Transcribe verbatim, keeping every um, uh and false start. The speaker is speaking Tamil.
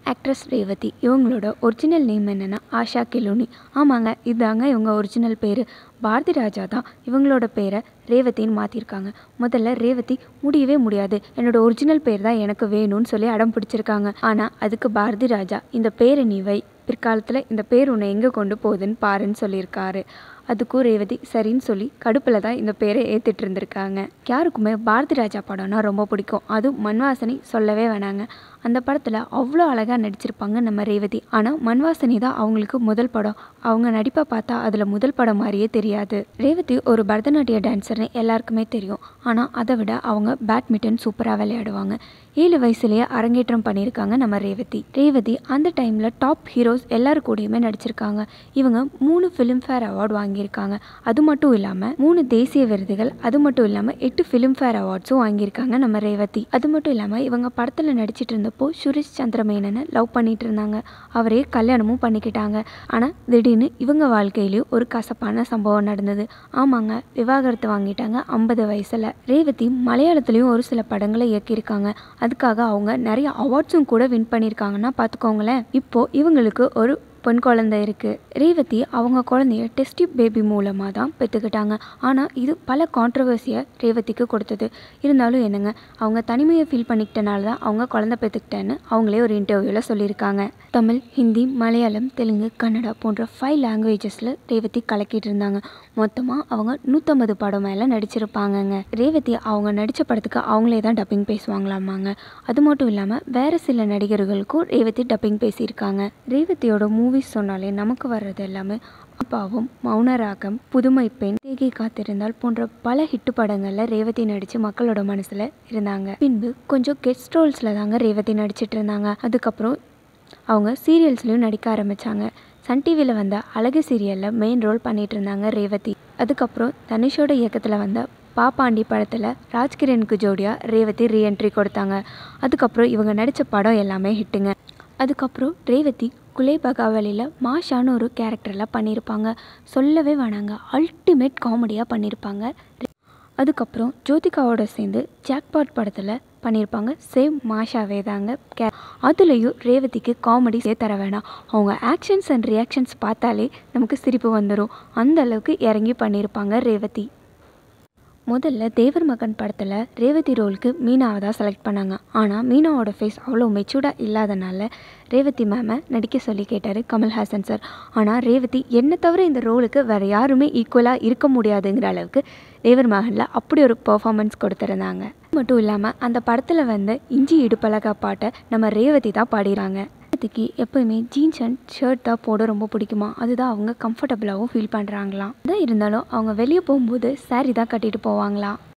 ஆக்ட்ரஸ் ரேவதி. இவங்களோட ஒரிஜினல் நேம் என்னென்னா ஆஷா கெலோனி. ஆமாங்க, இதாங்க இவங்க ஒரிஜினல் பேர். பாரதி ராஜா தான் இவங்களோட பேரை ரேவதின்னு மாற்றிருக்காங்க. முதல்ல ரேவதி முடியவே முடியாது, என்னோட ஒரிஜினல் பேர் தான் எனக்கு வேணும்னு சொல்லி அடம் பிடிச்சிருக்காங்க. ஆனால் அதுக்கு பாரதி ராஜா இந்த பேரை நீ வை, பிற்காலத்தில் இந்த பேர் உன்னை எங்கே கொண்டு போகுதுன்னு பாருன்னு சொல்லியிருக்காரு. அதுக்கும் ரேவதி சரின்னு சொல்லி கடுப்பில் தான் இந்த பேரை ஏற்றிட்டு இருந்திருக்காங்க. யாருக்குமே பாரதி ராஜா படம்னா ரொம்ப பிடிக்கும். அதுவும் மண்வாசனி சொல்லவே வேணாங்க. அந்த படத்தில் அவ்வளோ அழகாக நடிச்சிருப்பாங்க நம்ம ரேவதி. ஆனால் மண்வாசனி தான் அவங்களுக்கு முதல் படம். அவங்க நடிப்பை பார்த்தா அதில் முதல் படம் மாதிரியே தெரியாது. ரேவதி ஒரு பரதநாட்டிய டான்ஸர்னு எல்லாருக்குமே தெரியும். ஆனால் அதை விட அவங்க பேட்மிண்டன் சூப்பராக விளையாடுவாங்க. ஏழு வயசுலேயே அரங்கேற்றம் பண்ணியிருக்காங்க நம்ம ரேவதி. ரேவதி அந்த டைமில் டாப் ஹீரோஸ் எல்லாரு கூடயுமே நடிச்சிருக்காங்க. இவங்க மூணு ஃபிலிம்ஃபேர் அவார்டு வாங்கியிருக்காங்க. அது மட்டும் இல்லாமல் மூணு தேசிய விருதுகள், அது மட்டும் இல்லாமல் எட்டு ஃபிலிம்ஃபேர் அவார்ட்ஸும் வாங்கியிருக்காங்க நம்ம ரேவதி. அது மட்டும் இல்லாமல் இவங்க படத்தில் நடிச்சிட்டு இருந்தப்போ சுரேஷ் சந்திரமேனனை லவ் பண்ணிட்டு இருந்தாங்க. அவரே கல்யாணமும் பண்ணிக்கிட்டாங்க. ஆனால் திடீர்னு இவங்க வாழ்க்கையிலையும் ஒரு கசப்பான சம்பவம் நடந்தது. ஆமாங்க, விவாகரத்து வாங்கிட்டாங்க ஐம்பது வயசில். ரேவதி மலையாளத்துலேயும் ஒரு சில படங்களை இயக்கியிருக்காங்க. அதுக்காக அவங்க நிறைய அவார்ட்ஸும் கூட வின் பண்ணியிருக்காங்கன்னா பார்த்துக்கோங்களேன். இப்போது இவங்களுக்கு ஒரு பெண் குழந்தை இருக்குது. ரேவதி அவங்க குழந்தைய டெஸ்ட் பேபி மூலமாக தான் பெற்றுக்கிட்டாங்க. ஆனால் இது பல கான்ட்ரவர்சியை ரேவதிக்கு கொடுத்தது. இருந்தாலும் என்னங்க, அவங்க தனிமையை ஃபீல் பண்ணிக்கிட்டனால தான் அவங்க குழந்தை பெற்றுக்கிட்டேன்னு அவங்களே ஒரு இன்டர்வியூவில் சொல்லியிருக்காங்க. தமிழ், ஹிந்தி, மலையாளம், தெலுங்கு, கன்னடா போன்ற ஃபைவ் லாங்குவேஜஸில் ரேவதி கலக்கிட்டு இருந்தாங்க. மொத்தமாக அவங்க நூற்றம்பது படம் மேலே நடிச்சிருப்பாங்கங்க. ரேவதி அவங்க நடித்த படத்துக்கு அவங்களே தான் டப்பிங் பேசுவாங்களாமாங்க. அது மட்டும் இல்லாமல் வேறு சில நடிகர்களுக்கும் ரேவதி டப்பிங் பேசியிருக்காங்க. ரேவதியோட மூவிஸ் சொன்னாலே நமக்கு வர்றது எல்லாமே அப்பாவும், மௌனராகம், புதுமை பெண், தேகி காத்திருந்தால் போன்ற பல ஹிட்டு படங்களில் ரேவதி நடித்து மக்களோட மனசில் இருந்தாங்க. பின்பு கொஞ்சம் கெஸ்ட் ரோல்ஸில் தாங்க ரேவதி நடிச்சிட்டு இருந்தாங்க. அதுக்கப்புறம் அவங்க சீரியல்ஸ்லையும் நடிக்க ஆரம்பித்தாங்க. சன் டிவியில் வந்த அழகு சீரியலில் மெயின் ரோல் பண்ணிகிட்டு இருந்தாங்க ரேவதி. அதுக்கப்புறம் தனுஷோட இயக்கத்தில் வந்த பாப்பாண்டி படத்தில் ராஜ்கிரனுக்கு ஜோடியாக ரேவதி ரீஎன்ட்ரி கொடுத்தாங்க. அதுக்கப்புறம் இவங்க நடித்த படம் எல்லாமே ஹிட்டுங்க. அதுக்கப்புறம் ரேவதி குலே பகாவலியில் மாஷான்னு ஒரு கேரக்டரில் பண்ணியிருப்பாங்க. சொல்லவே வேணாங்க, அல்டிமேட் காமெடியாக பண்ணியிருப்பாங்க. அதுக்கப்புறம் ஜோதிகாவோட சேர்ந்து ஜாக்பாட் படத்தில் பண்ணியிருப்பாங்க. சேம் மாஷாவே தாங்க கே அதுலேயும் ரேவதிக்கு காமெடி சே தர வேணாம். அவங்க ஆக்ஷன்ஸ் அண்ட் ரியாக்ஷன்ஸ் பார்த்தாலே நமக்கு சிரிப்பு வந்துடும். அந்த அளவுக்கு இறங்கி பண்ணியிருப்பாங்க ரேவதி. முதல்ல தேவர் மகன் படத்தில் ரேவதி ரோலுக்கு மீனாவை தான் செலக்ட் பண்ணாங்க. ஆனால் மீனாவோட ஃபேஸ் அவ்வளோ மெச்சூர்டாக இல்லாதனால ரேவதி மேமை நடிக்க சொல்லி கேட்டார் கமல்ஹாசன் சார். ஆனால் ரேவதி என்னை தவிர இந்த ரோலுக்கு வேறு யாருமே ஈக்குவலாக இருக்க முடியாதுங்கிற அளவுக்கு தேவர் மகனில் அப்படி ஒரு பெர்ஃபார்மன்ஸ் கொடுத்துருந்தாங்க. மட்டும் இல்லாமல் அந்த படத்தில் வந்து இஞ்சி இடுப்பழகா பாட்டை நம்ம ரேவதி தான் பாடிறாங்க. ரேவதிக்கு எப்போயுமே ஜீன்ஸ் அண்ட் ஷர்ட் தான் போட ரொம்ப பிடிக்குமா. அதுதான் அவங்க கம்ஃபர்டபுளாகவும் ஃபீல் பண்ணுறாங்களாம். அதான் இருந்தாலும் அவங்க வெளியே போகும்போது சாரீ தான் கட்டிட்டு போவாங்களாம்.